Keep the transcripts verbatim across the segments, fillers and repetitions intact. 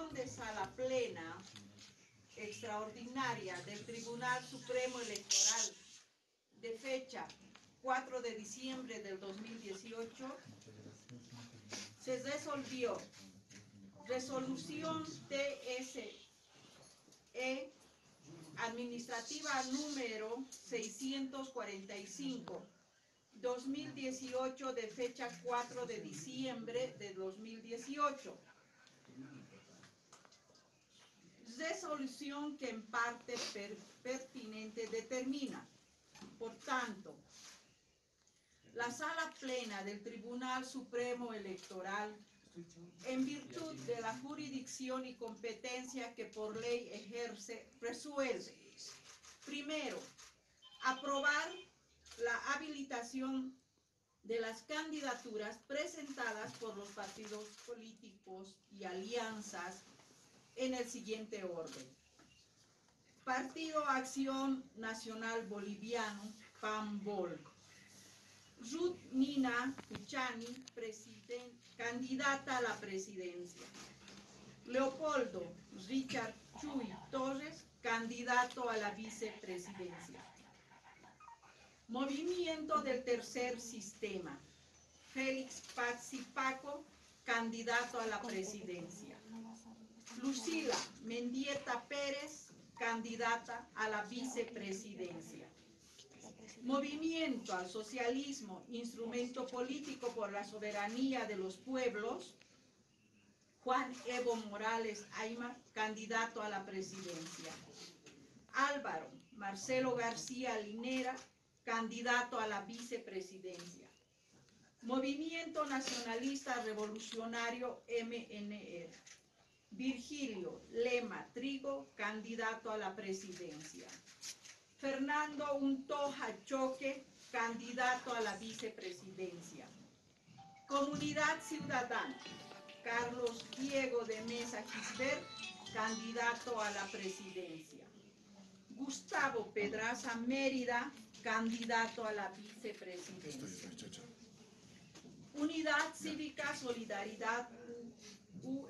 sesión de sala plena extraordinaria del Tribunal Supremo Electoral de fecha cuatro de diciembre del dos mil dieciocho, se resolvió resolución T S E administrativa número seiscientos cuarenta y cinco dos mil dieciocho de fecha cuatro de diciembre de dos mil dieciocho. Resolución que en parte per, pertinente determina, por tanto, la Sala Plena del Tribunal Supremo Electoral, en virtud de la jurisdicción y competencia que por ley ejerce, resuelve, primero, aprobar la habilitación de las candidaturas presentadas por los partidos políticos y alianzas en el siguiente orden. Partido Acción Nacional Boliviano, PAMBOL. Ruth Nina Puchani, candidata a la presidencia. Leopoldo Richard Chuy Torres, candidato a la vicepresidencia. Movimiento del Tercer Sistema. Félix Pazzi Paco, candidato a la presidencia. Lucila Mendieta Pérez, candidata a la vicepresidencia. Movimiento al Socialismo, instrumento político por la soberanía de los pueblos. Juan Evo Morales Aymar, candidato a la presidencia. Álvaro Marcelo García Linera, candidato a la vicepresidencia. Movimiento Nacionalista Revolucionario M N R. Virgilio Lema Trigo, candidato a la presidencia. Fernando Untoja Choque, candidato a la vicepresidencia. Comunidad Ciudadana. Carlos Diego de Mesa Gisbert, candidato a la presidencia. Gustavo Pedraza Mérida, candidato a la vicepresidencia. Unidad Cívica Solidaridad U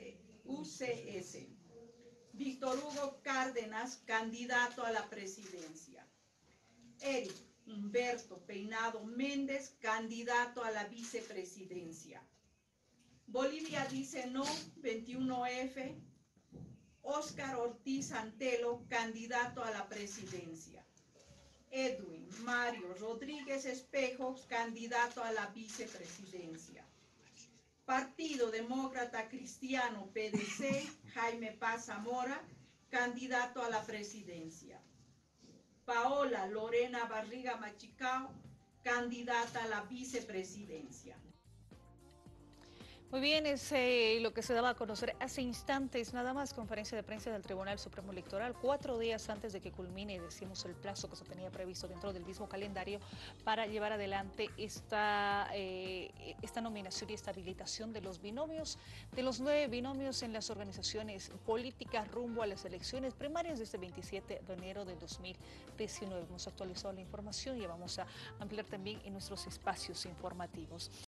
C S. Víctor Hugo Cárdenas, candidato a la presidencia. Eric Humberto Peinado Méndez, candidato a la vicepresidencia. Bolivia dice no, veintiuno F. Óscar Ortiz Antelo, candidato a la presidencia. Edwin Mario Rodríguez Espejos, candidato a la vicepresidencia. Partido Demócrata Cristiano P D C, Jaime Paz Zamora, candidato a la presidencia. Paola Lorena Barriga Machicao, candidata a la vicepresidencia. Muy bien, es eh, lo que se daba a conocer hace instantes, nada más, conferencia de prensa del Tribunal Supremo Electoral, cuatro días antes de que culmine, decimos, el plazo que se tenía previsto dentro del mismo calendario para llevar adelante esta, eh, esta nominación y esta habilitación de los binomios, de los nueve binomios en las organizaciones políticas rumbo a las elecciones primarias de este veintisiete de enero de dos mil diecinueve. Hemos actualizado la información y vamos a ampliar también en nuestros espacios informativos.